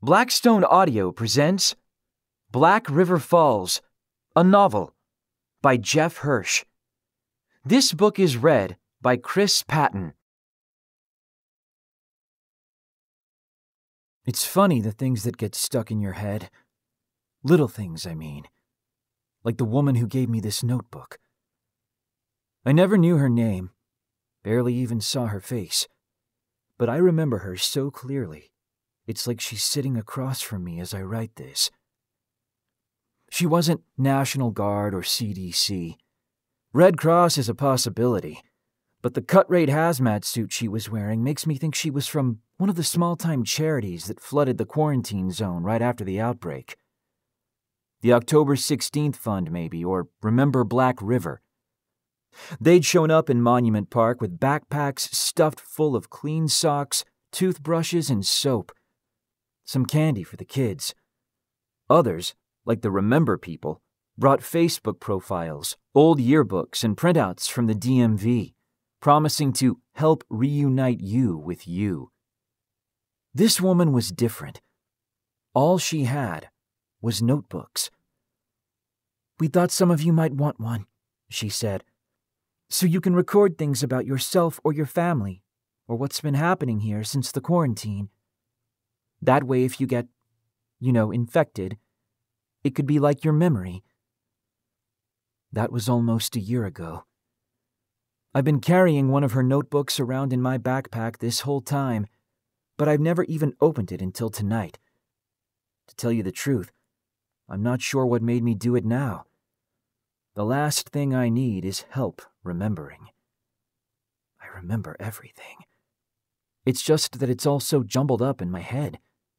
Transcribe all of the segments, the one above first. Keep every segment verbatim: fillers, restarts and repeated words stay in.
Blackstone Audio presents Black River Falls, a novel by Jeff Hirsch. This book is read by Chris Patton. It's funny the things that get stuck in your head. Little things, I mean. Like the woman who gave me this notebook. I never knew her name, barely even saw her face, but I remember her so clearly. It's like she's sitting across from me as I write this. She wasn't National Guard or C D C. Red Cross is a possibility, but the cut-rate hazmat suit she was wearing makes me think she was from one of the small-time charities that flooded the quarantine zone right after the outbreak. The October sixteenth Fund, maybe, or Remember Black River. They'd shown up in Monument Park with backpacks stuffed full of clean socks, toothbrushes, and soap. Some candy for the kids. Others, like the Remember people, brought Facebook profiles, old yearbooks, and printouts from the D M V, promising to help reunite you with you. This woman was different. All she had was notebooks. "We thought some of you might want one," she said, "so you can record things about yourself or your family, or what's been happening here since the quarantine. That way, if you get, you know, infected, it could be like your memory." That was almost a year ago. I've been carrying one of her notebooks around in my backpack this whole time, but I've never even opened it until tonight. To tell you the truth, I'm not sure what made me do it now. The last thing I need is help remembering. I remember everything. It's just that it's all so jumbled up in my head.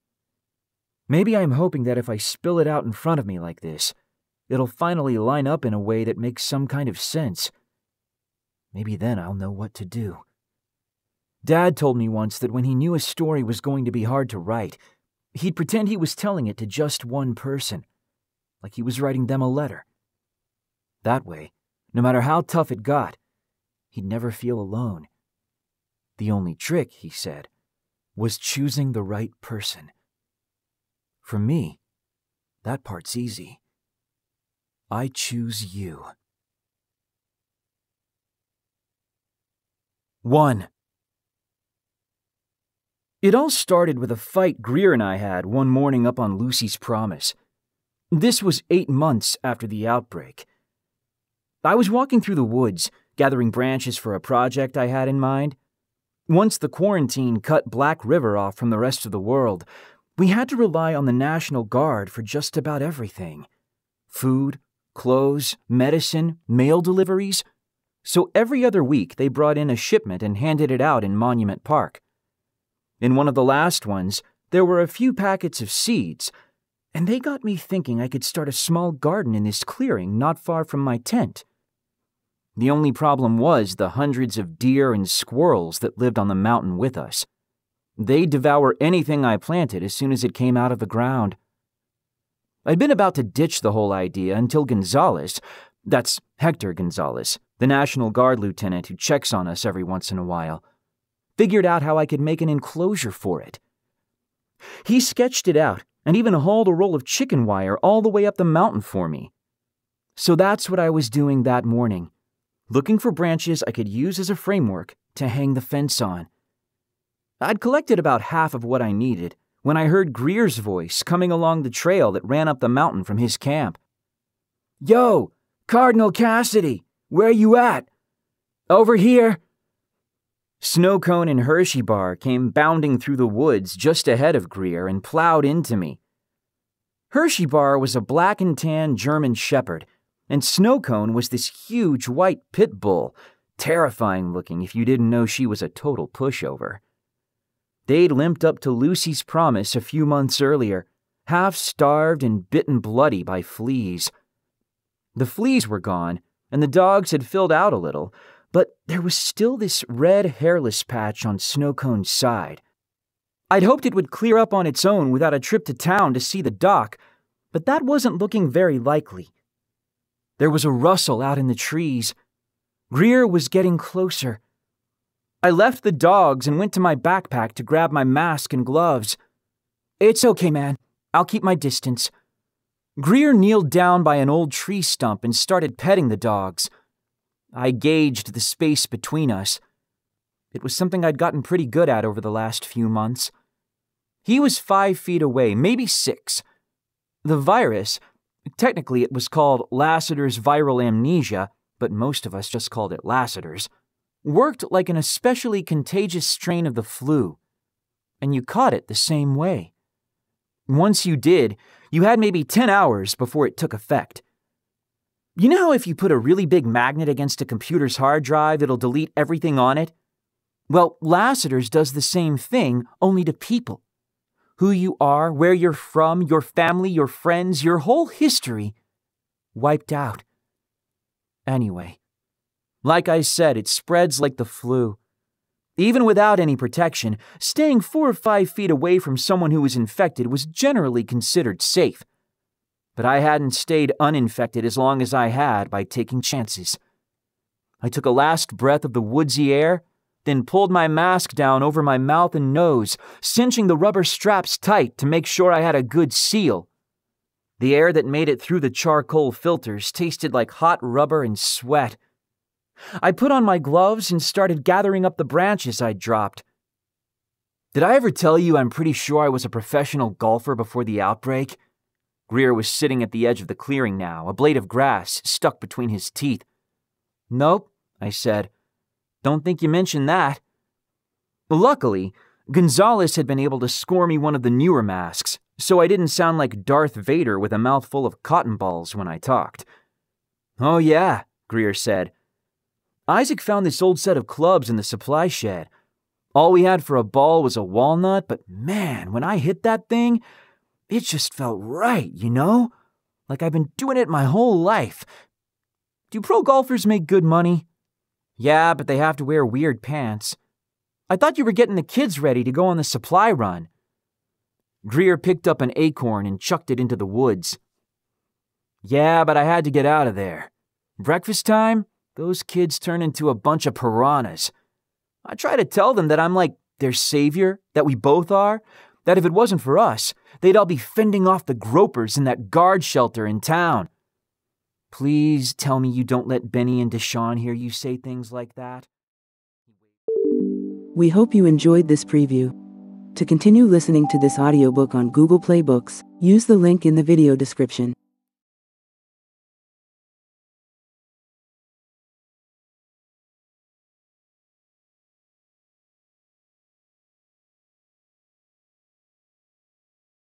Maybe I'm hoping that if I spill it out in front of me like this, it'll finally line up in a way that makes some kind of sense. Maybe then I'll know what to do. Dad told me once that when he knew a story was going to be hard to write, he'd pretend he was telling it to just one person, like he was writing them a letter. That way, no matter how tough it got, he'd never feel alone. The only trick, he said, was choosing the right person. For me, that part's easy. I choose you. One. It all started with a fight Greer and I had one morning up on Lucy's Promise. This was eight months after the outbreak. I was walking through the woods, gathering branches for a project I had in mind. Once the quarantine cut Black River off from the rest of the world, we had to rely on the National Guard for just about everything. Food, clothes, medicine, mail deliveries. So every other week they brought in a shipment and handed it out in Monument Park. In one of the last ones, there were a few packets of seeds, and they got me thinking I could start a small garden in this clearing not far from my tent. The only problem was the hundreds of deer and squirrels that lived on the mountain with us. They'd devour anything I planted as soon as it came out of the ground. I'd been about to ditch the whole idea until Gonzalez, that's Hector Gonzalez, the National Guard lieutenant who checks on us every once in a while, figured out how I could make an enclosure for it. He sketched it out and even hauled a roll of chicken wire all the way up the mountain for me. So that's what I was doing that morning, looking for branches I could use as a framework to hang the fence on. I'd collected about half of what I needed when I heard Greer's voice coming along the trail that ran up the mountain from his camp. "Yo, Cardinal Cassidy, where you at?" "Over here." Snowcone and Hershey Bar came bounding through the woods just ahead of Greer and plowed into me. Hershey Bar was a black and tan German shepherd, and Snowcone was this huge white pit bull, terrifying looking if you didn't know she was a total pushover. They'd limped up to Lucy's Promise a few months earlier, half starved and bitten bloody by fleas. The fleas were gone, and the dogs had filled out a little, but there was still this red hairless patch on Snowcone's side. I'd hoped it would clear up on its own without a trip to town to see the doc, but that wasn't looking very likely. There was a rustle out in the trees. Greer was getting closer. I left the dogs and went to my backpack to grab my mask and gloves. It's okay, man. I'll keep my distance. Greer kneeled down by an old tree stump and started petting the dogs. I gauged the space between us. It was something I'd gotten pretty good at over the last few months. He was five feet away, maybe six. The virus, technically it was called Lassiter's viral amnesia, but most of us just called it Lassiter's, worked like an especially contagious strain of the flu. And you caught it the same way. Once you did, you had maybe ten hours before it took effect. You know how if you put a really big magnet against a computer's hard drive, it'll delete everything on it? Well, Lassiter's does the same thing, only to people. Who you are, where you're from, your family, your friends, your whole history, wiped out. Anyway, like I said, it spreads like the flu. Even without any protection, staying four or five feet away from someone who was infected was generally considered safe. But I hadn't stayed uninfected as long as I had by taking chances. I took a last breath of the woodsy air, then pulled my mask down over my mouth and nose, cinching the rubber straps tight to make sure I had a good seal. The air that made it through the charcoal filters tasted like hot rubber and sweat. I put on my gloves and started gathering up the branches I'd dropped. Did I ever tell you I'm pretty sure I was a professional golfer before the outbreak? Greer was sitting at the edge of the clearing now, a blade of grass stuck between his teeth. Nope, I said. Don't think you mentioned that. Luckily, Gonzalez had been able to score me one of the newer masks, so I didn't sound like Darth Vader with a mouthful of cotton balls when I talked. Oh yeah, Greer said. Isaac found this old set of clubs in the supply shed. All we had for a ball was a walnut, but man, when I hit that thing, it just felt right, you know? Like I've been doing it my whole life. Do pro golfers make good money? Yeah, but they have to wear weird pants. I thought you were getting the kids ready to go on the supply run. Greer picked up an acorn and chucked it into the woods. Yeah, but I had to get out of there. Breakfast time? Those kids turn into a bunch of piranhas. I try to tell them that I'm like their savior, that we both are, that if it wasn't for us, they'd all be fending off the gropers in that guard shelter in town. Please tell me you don't let Benny and Deshawn hear you say things like that. We hope you enjoyed this preview. To continue listening to this audiobook on Google Play Books, use the link in the video description.